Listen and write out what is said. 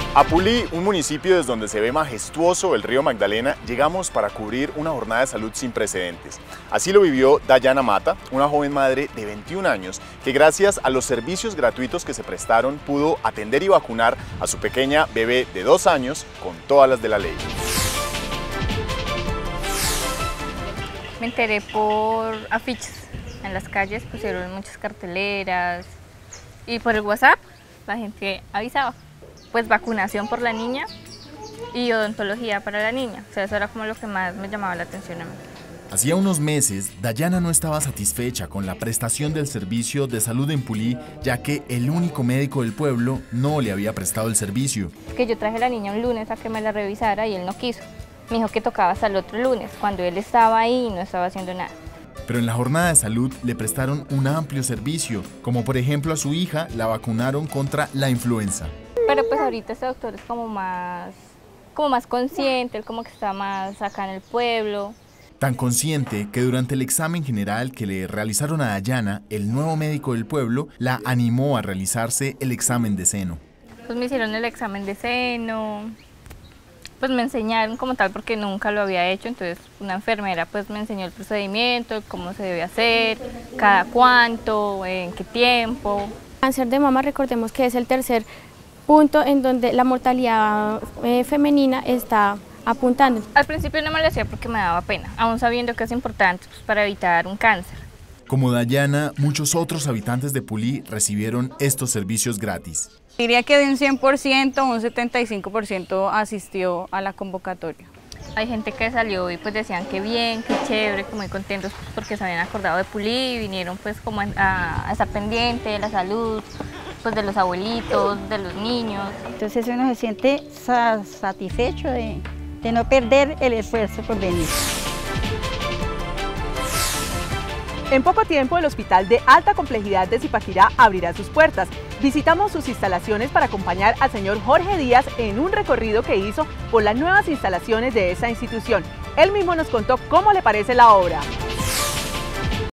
A Pulí, un municipio desde donde se ve majestuoso el río Magdalena, llegamos para cubrir una jornada de salud sin precedentes. Así lo vivió Dayana Mata, una joven madre de 21 años que gracias a los servicios gratuitos que se prestaron pudo atender y vacunar a su pequeña bebé de 2 años con todas las de la ley. Me enteré por afiches. En las calles pusieron muchas carteleras y por el WhatsApp la gente avisaba. Pues vacunación por la niña y odontología para la niña. O sea, eso era como lo que más me llamaba la atención a mí. Hacía unos meses, Dayana no estaba satisfecha con la prestación del servicio de salud en Pulí, ya que el único médico del pueblo no le había prestado el servicio. Que yo traje a la niña un lunes a que me la revisara y él no quiso. Me dijo que tocaba hasta el otro lunes, cuando él estaba ahí y no estaba haciendo nada. Pero en la jornada de salud le prestaron un amplio servicio, como por ejemplo a su hija la vacunaron contra la influenza. Pero pues ahorita este doctor es como más consciente, él como que está más acá en el pueblo. Tan consciente que durante el examen general que le realizaron a Dayana, el nuevo médico del pueblo la animó a realizarse el examen de seno. Pues me hicieron el examen de seno, pues me enseñaron como tal porque nunca lo había hecho, entonces una enfermera pues me enseñó el procedimiento, cómo se debe hacer, cada cuánto, en qué tiempo. Cáncer de mama, recordemos que es el tercer punto en donde la mortalidad femenina está apuntando. Al principio no me lo hacía porque me daba pena, aún sabiendo que es importante pues, para evitar un cáncer. Como Dayana, muchos otros habitantes de Pulí recibieron estos servicios gratis. Diría que de un 100%, un 75% asistió a la convocatoria. Hay gente que salió y pues decían que bien, que chévere, que muy contentos pues, porque se habían acordado de Pulí y vinieron pues como a estar pendiente de la salud, pues de los abuelitos, de los niños. Entonces uno se siente satisfecho de no perder el esfuerzo por venir. En poco tiempo, el Hospital de Alta Complejidad de Zipaquirá abrirá sus puertas. Visitamos sus instalaciones para acompañar al señor Jorge Díaz en un recorrido que hizo por las nuevas instalaciones de esa institución. Él mismo nos contó cómo le parece la obra.